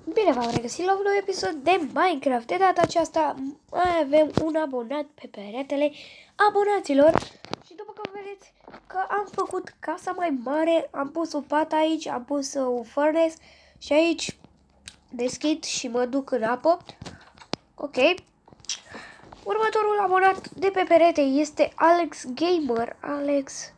Bine v-am regăsit la un nou episod de Minecraft. De data aceasta mai avem un abonat pe peretele abonaților. Și după cum vedeți că am făcut casa mai mare, am pus un pat aici, am pus un furnace și aici deschid și mă duc în apă. Ok. Următorul abonat de pe perete este Alex Gamer. Alex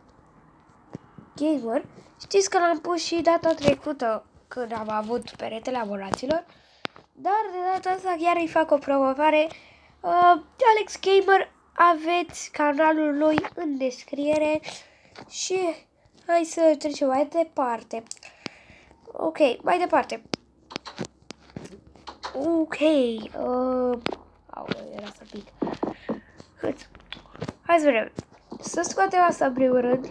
Gamer. Știți că l-am pus și data trecută când am avut peretele abonaților, dar de data asta chiar îi fac o promovare. Alex Gamer, aveți canalul lui în descriere și hai să trecem mai departe. Ok, mai departe. Ok, era să pic. Hai să vedem. Să scoatem asta în primul rând.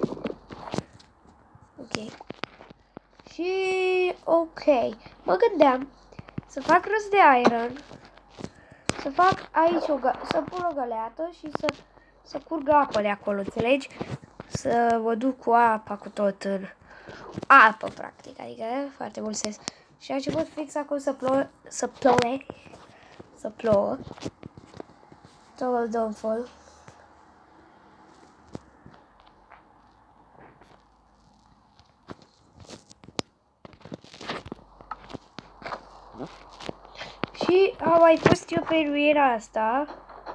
Ok. Și ok, mă gândeam să fac rost de iron, să fac aici să pun o găleată și să curgă apă de acolo, înțelegi? Să mă duc cu apa cu tot în apă, practic, adică foarte mult sens. Și a început fix acum să plouă. Total downfall. Și am mai pus eu pe ruina asta.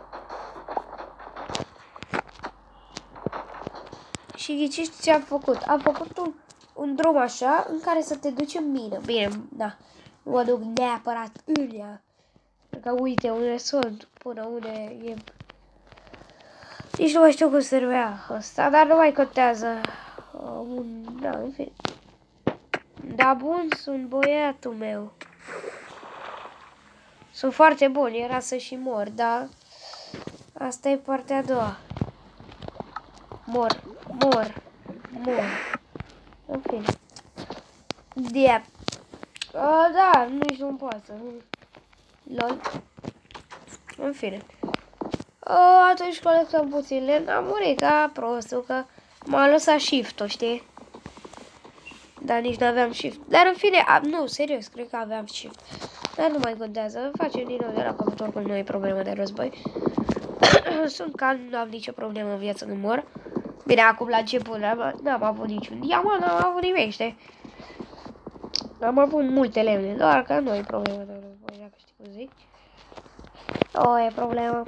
Și ghiciți ce am făcut? Am făcut un drum așa în care să te duci în mină. Bine, da. Nu mă duc neapărat în ea. Că uite unde sunt, până unde e. Nici nu mai știu cum se numea ăsta, dar nu mai contează. Da, în fine. Da, bun, sunt băiatul meu. Sunt foarte bun, era să și mor, dar asta e partea a doua. Mor. În fine. Yeah. Da, nici nu pot să. Lol. În fine. Atunci colectăm puțin lemn. Am murit ca prostul, că m-a lăsat shift-ul, știi? Dar nici nu aveam shift. Dar în fine, nu, serios, cred că aveam shift. Dar nu mai contează. Facem din nou de la capăt, că nu e problemă de război. Sunt calm, nu am nicio problemă în viață, nu mor. Bine, acum la început n-am avut niciun diamant, n-am avut nimic, știi? Am avut multe lemne, doar că nu e problemă de război, dacă știi cum zic. E problemă.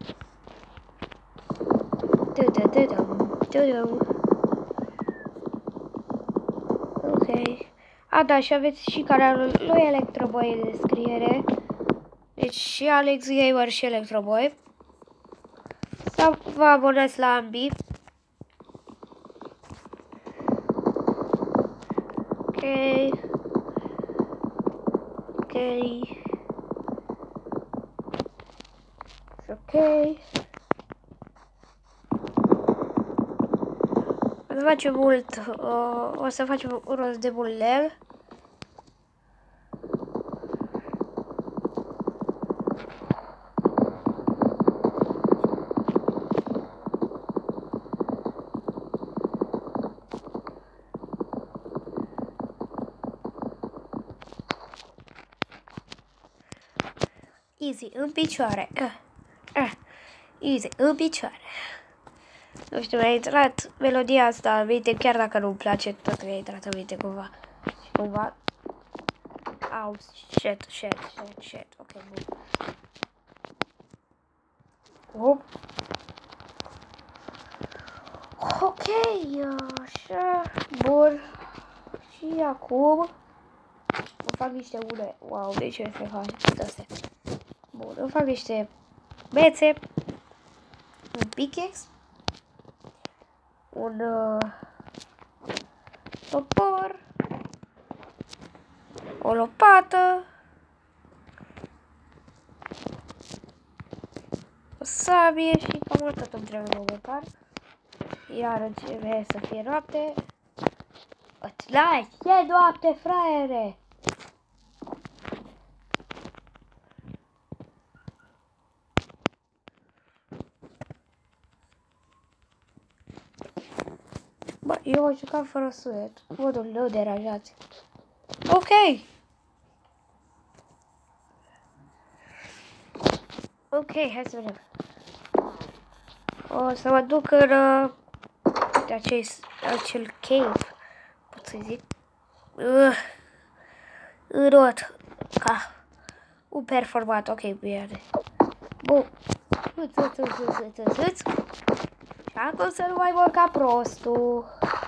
Ok. Da, și aveți și canalul lui Electroboy în descriere. Deci și Alex Gamer și Electroboy. Sau vă abonați la ambii. Ok. O să facem mult, o să facem rost de mult lemn. Easy, în picioare. Easy, în picioare. Nu știu, mi-a intrat melodia asta în minte, chiar dacă nu-mi place, tot mi-a intrat în minte cumva. Și cumva. Au, shit. Ok, bun. Ok, așa, bun. Și acum îmi fac niște une. Wow, de ce se fac astea? Bun, îmi fac niște bețe, un pickaxe, un topor, o lopată, o sabie și cam atât îmi trebuie momentan. Iar începe să fie noapte. Îți lași, e noapte, fraiere! Bă, eu am jucat fără sunet. Modul nu deranjați. Ok! Ok, hai să vedem. O să mă duc în acel cave, pot să zic. Rot, ca un performat, ok, bine. Bun. Și acum să nu mai mor ca prostul.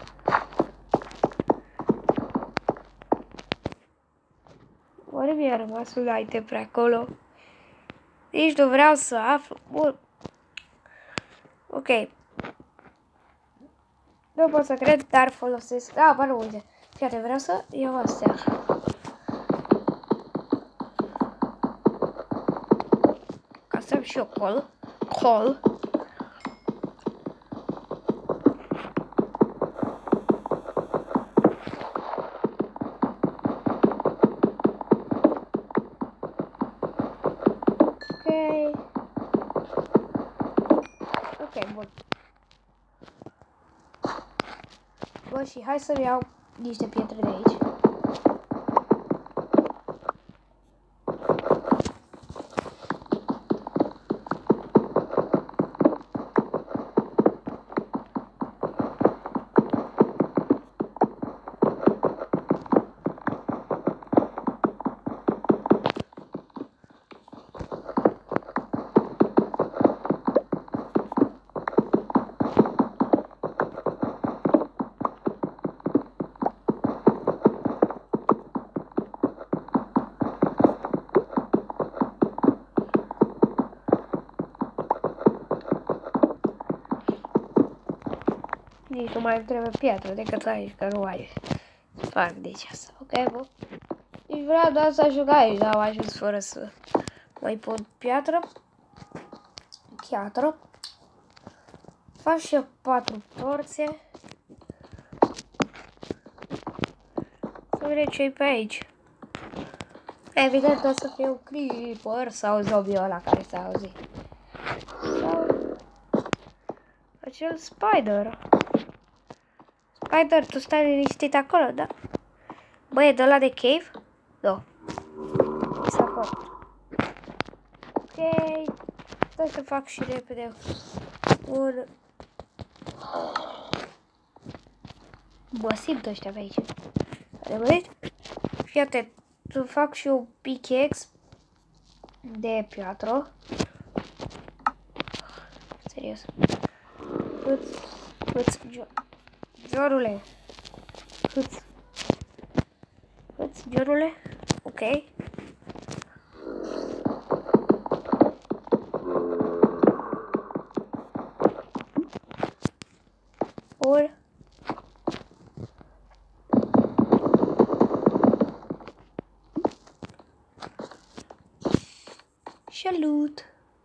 Oare mi-a rămas un item pe acolo? Nici nu vreau să aflu. Bun. Ok. Nu pot să cred, dar folosesc. Da, bă, nu, uite. Fiate, vreau să iau astea. Ca să am și eu col. Ok, bun. Bă, și hai să-mi iau niște pietre de aici. Nici nu mai trebuie piatră decât aici, că nu mai fac deci asta. Ok, bă. Deci vreau doar să ajung aici, dar am ajuns fără să mai pun piatră. Piatră. Fac și eu 4 porțe. Să vedem ce-i pe aici. Evident o să fie un creeper sau zombie ăla care s-a auzit. Sau acel spider. Spider, tu stai liniștit acolo, da? Bă, e de ăla de cave? Da. Este acolo. Ok. Stai să fac și repede un... Bă, simt ăștia pe aici. Adevărat? Fii atent. Să fac și un pickaxe de piatră. Serios. Giorule. Giorule. Ok. Bun. Salut.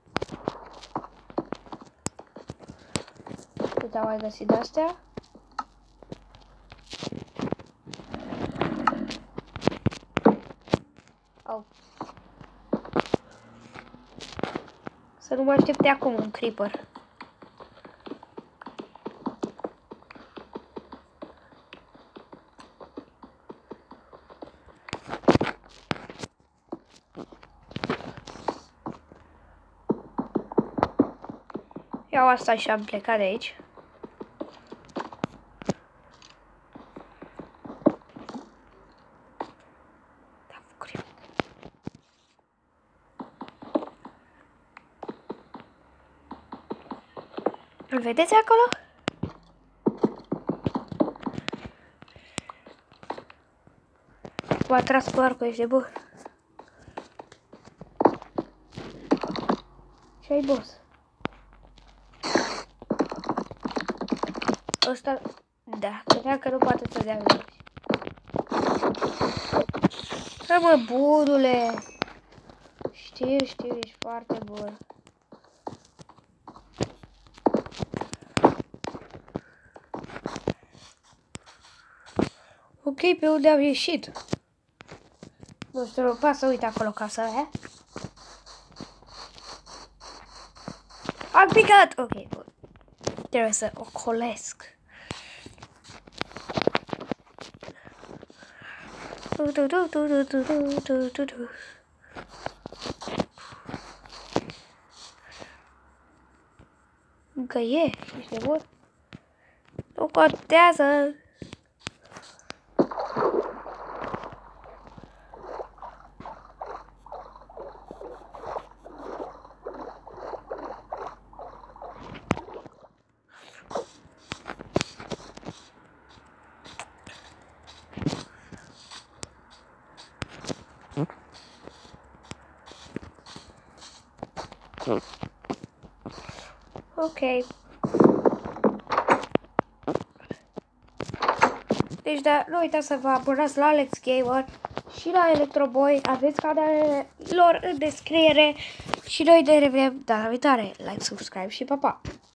Uite, am mai găsit de-astea. Au. Să nu mă aștepte acum un creeper. Iau asta și am plecat de aici. Îl vedeți acolo? M-a tras cu arcul, ești de bun. Ce-ai, boss? Ăsta... Da, credeam că nu poate să dea vechi. Hai, mă, bunule! Știu, ești foarte bun. Ok, pe unde am ieșit? Nu știu, nu pasă, uite acolo casa aia. Am picat! Ok, bun. Trebuie să o colesc. Încă e, ești nebun? Nu contează. Ok. Deci da, nu uitați să vă abonați la Alex Gamer și la Electroboy. Aveți canalele lor în descriere. Și noi ne revedem data viitoare. Like, subscribe și pa, pa!